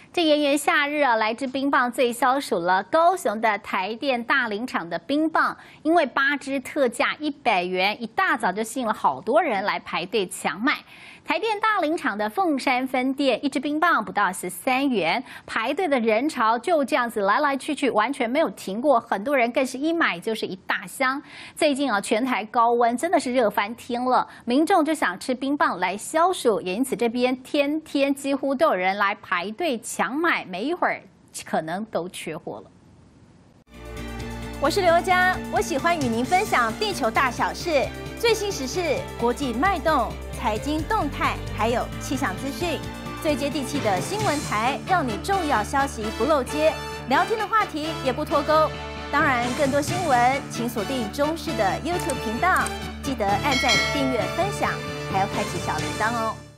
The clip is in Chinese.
这炎炎夏日啊，来支冰棒最消暑了。高雄的台电大林场的冰棒，因为8支特价100元，一大早就吸引了好多人来排队抢买。台电大林场的凤山分店，一支冰棒不到13元，排队的人潮就这样子来来去去，完全没有停过。很多人更是一买就是一大箱。最近啊，全台高温真的是热翻天了，民众就想吃冰棒来消暑，也因此这边天天几乎都有人来排队抢买，没一会儿可能都缺货了。 我是刘佳，我喜欢与您分享地球大小事、最新时事、国际脉动、财经动态，还有气象资讯，最接地气的新闻台，让你重要消息不漏接，聊天的话题也不脱钩。当然，更多新闻请锁定中视的 YouTube 频道，记得按赞、订阅、分享，还要开启小铃铛哦。